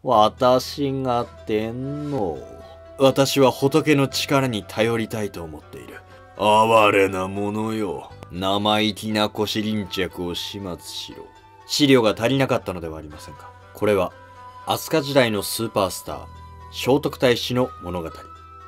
私が天皇。私は仏の力に頼りたいと思っている。哀れなものよ。生意気な腰巾着を始末しろ。資料が足りなかったのではありませんか。これは、飛鳥時代のスーパースター、聖徳太子の物語。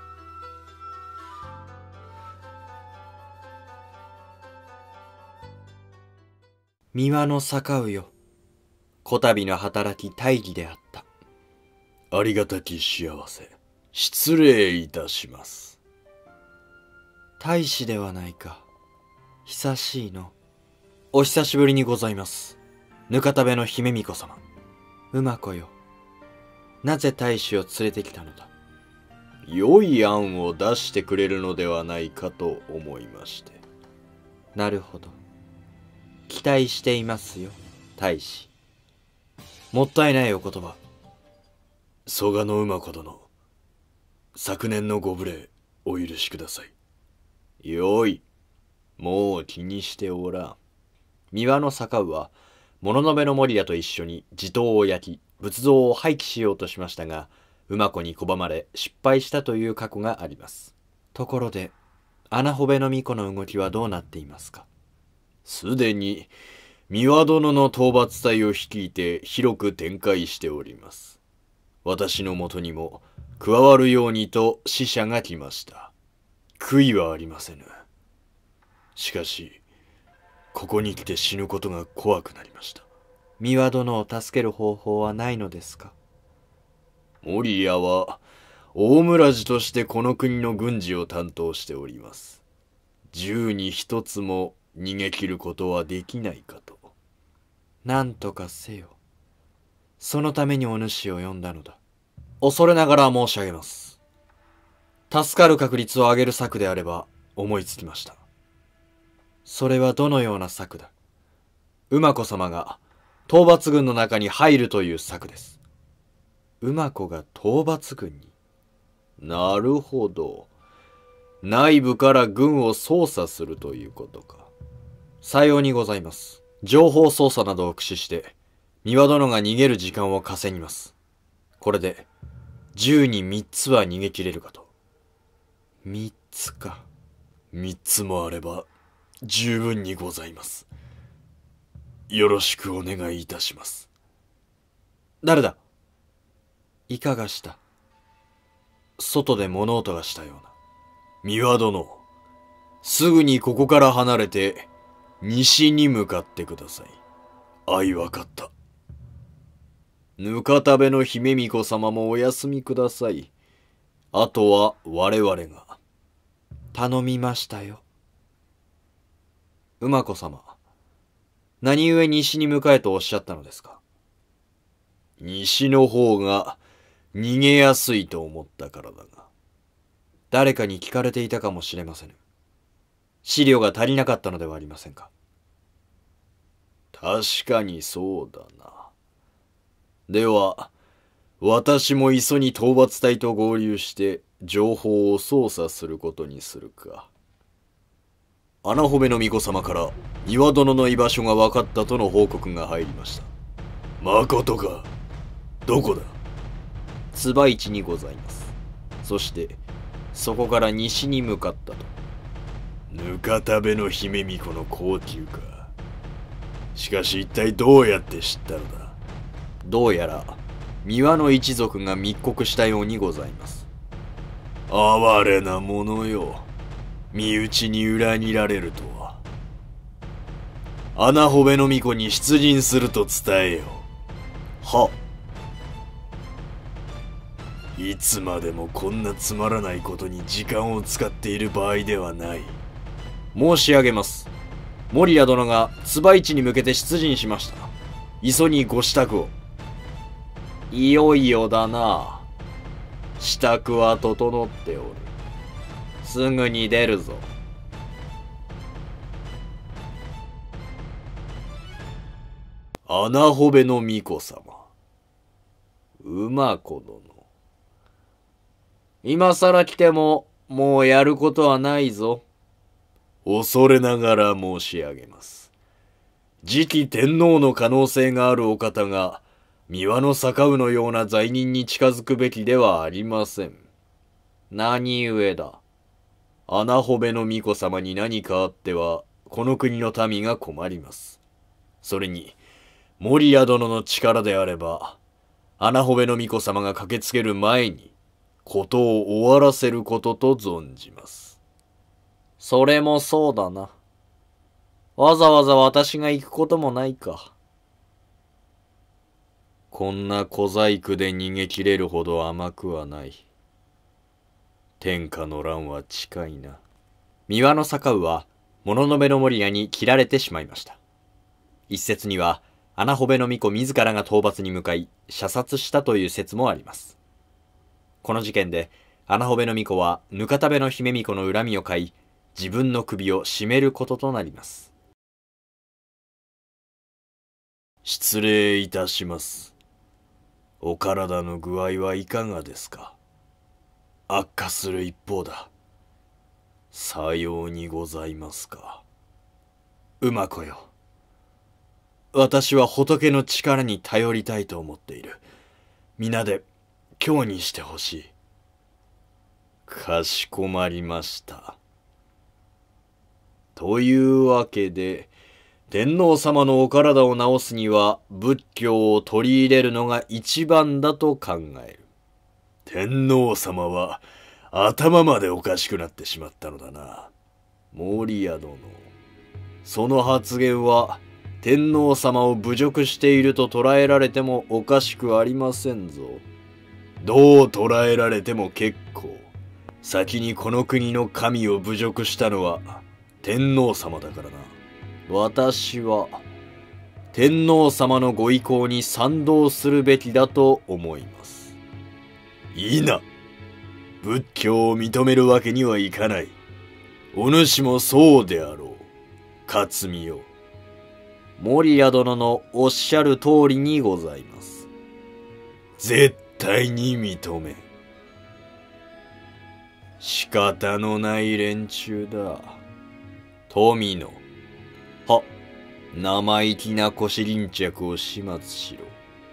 三輪の坂うよ。こたびの働き大義であった。ありがたき幸せ。失礼いたします。大使ではないか。久しいの。お久しぶりにございます。ぬかたべの姫巫女様。馬子よ。なぜ大使を連れてきたのだ。良い案を出してくれるのではないかと思いまして。なるほど。期待していますよ、大使。もったいないお言葉。蘇我の馬子殿。昨年のご無礼、お許しください。よい。もう気にしておらん。三輪の坂うは、物の部の守屋と一緒に地頭を焼き、仏像を廃棄しようとしましたが、馬子に拒まれ失敗したという過去があります。ところで、穴穂部の巫女の動きはどうなっていますか。すでに、三輪殿の討伐隊を率いて広く展開しております。私のもとにも加わるようにと使者が来ました。悔いはありませぬ。しかし、ここに来て死ぬことが怖くなりました。三輪殿を助ける方法はないのですか。守屋は大村寺としてこの国の軍事を担当しております。十に一つも逃げ切ることはできないかと。なんとかせよ。そのためにお主を呼んだのだ。恐れながら申し上げます。助かる確率を上げる策であれば思いつきました。それはどのような策だ。馬子様が討伐軍の中に入るという策です。馬子が討伐軍に。なるほど。内部から軍を操作するということか。さようにございます。情報操作などを駆使して三輪殿が逃げる時間を稼ぎます。これで10に3つは逃げ切れるかと。3つか。3つもあれば十分にございます。よろしくお願いいたします。誰だ。いかがした。外で物音がしたような。三輪殿、すぐにここから離れて西に向かってください。わかった。ぬかたべの姫巫女様もお休みください。あとは我々が。頼みましたよ。馬子様、何故西に向かえとおっしゃったのですか。西の方が逃げやすいと思ったからだが。誰かに聞かれていたかもしれませぬ。資料が足りなかったのではありませんか。確かにそうだな。では、私も磯に討伐隊と合流して情報を操作することにするか。穴穂部の巫女様から三輪殿の居場所が分かったとの報告が入りました。まことか。どこだ。椿市にございます。そしてそこから西に向かったと。ぬかたべの姫巫女の高級か。しかし一体どうやって知ったのだ。どうやら三輪の一族が密告したようにございます。哀れなものよ。身内に裏切られるとは。穴穂部の巫女に出陣すると伝えよ。は。いつまでもこんなつまらないことに時間を使っている場合ではない。申し上げます。守屋殿が椿市に向けて出陣しました。磯にご支度を。いよいよだな。支度は整っておる。すぐに出るぞ。穴穂部の巫女様。馬子殿。今さら来てももうやることはないぞ。恐れながら申し上げます。次期天皇の可能性があるお方が三輪の坂うのような罪人に近づくべきではありません。何故だ。穴穂部の巫女様に何かあっては、この国の民が困ります。それに、守屋殿の力であれば、穴穂部の巫女様が駆けつける前に、ことを終わらせることと存じます。 それもそうだな。わざわざ私が行くこともないか。 こんな小細工で逃げ切れるほど甘くはない。天下の乱は近いな。 三輪の坂上は、物の部の守屋に切られてしまいました。一説には、穴穂部の巫女自らが討伐に向かい、射殺したという説もあります。この事件で、穴穂部の巫女は、ぬかたべの姫巫女の恨みを買い、自分の首を絞めることとなります。 失礼いたします。お体の具合はいかがですか。悪化する一方だ。さようにございますか。 馬子よ。私は仏の力に頼りたいと思っている。皆で今日にしてほしい。 かしこまりました。というわけで、天皇様のお体を治すには仏教を取り入れるのが一番だと考える。天皇様は頭までおかしくなってしまったのだな。守屋殿。その発言は天皇様を侮辱していると捉えられてもおかしくありませんぞ。どう捉えられても結構。先にこの国の神を侮辱したのは天皇様だからな。私は天皇様のご意向に賛同するべきだと思います。いいな。仏教を認めるわけにはいかない。お主もそうであろう。勝見よ。 守屋殿のおっしゃる通りにございます。 絶対に認めん。仕方のない連中だ。富野。は、生意気な腰巾着を始末しろ。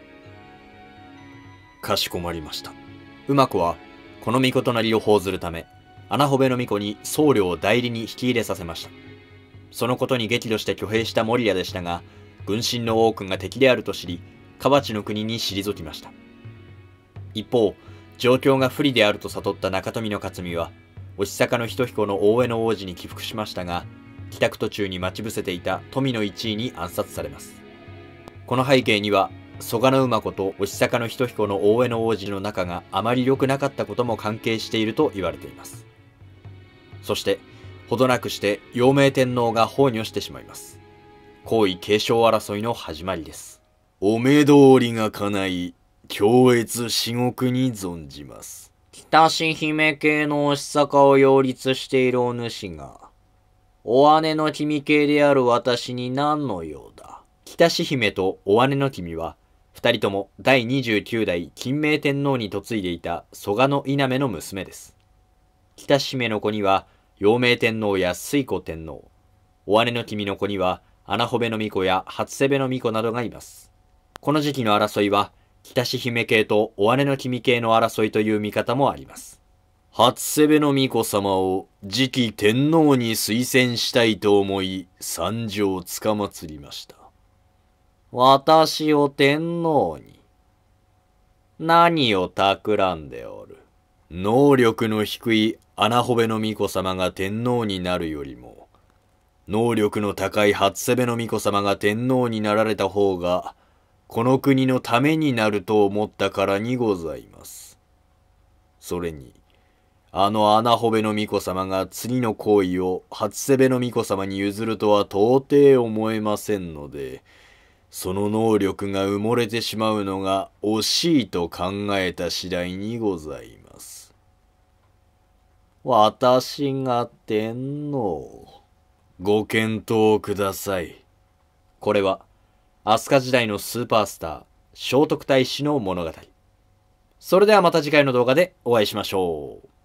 かしこまりました。馬子は、この巫女となりを報ずるため、穴穂部の巫女に僧侶を代理に引き入れさせました。そのことに激怒して挙兵した守屋でしたが、軍神の多くが敵であると知り、河内の国に退きました。一方、状況が不利であると悟った中富の勝見は、押坂の仁彦の大江の王子に帰復しましたが、帰宅途中に待ち伏せていた富の一位に暗殺されます。この背景には、蘇我馬子と押坂の仁彦の大江の王子の仲があまり良くなかったことも関係していると言われています。そして、ほどなくして陽明天皇が崩御してしまいます。皇位継承争いの始まりです。 お目通りが叶い、強越至極に存じます。 北志姫系の押坂を擁立しているお主が、お姉の君系である私に何の用だ。北志姫とお姉の君は、二人とも第29代金明天皇に嫁いでいた蘇我稲目の娘です。北志姫の子には、陽明天皇や推古天皇、お姉の君の子には、穴穂部の巫女や初瀬部の巫女などがいます。この時期の争いは、北志姫系とお姉の君系の争いという見方もあります。 初瀬部の巫女様を次期天皇に推薦したいと思い、参上つかまつりました。 私を天皇に。何を企んでおる。 能力の低い穴穂部の巫女様が天皇になるよりも、能力の高い初瀬部の巫女様が天皇になられた方が、この国のためになると思ったからにございます。それに、穴穂部の巫女様が次の行為を初瀬部の巫女様に譲るとは到底思えませんので、その能力が埋もれてしまうのが惜しいと考えた次第にございます。 私が天皇。 ご検討ください。 これは、飛鳥時代のスーパースター、聖徳太子の物語。それではまた次回の動画でお会いしましょう。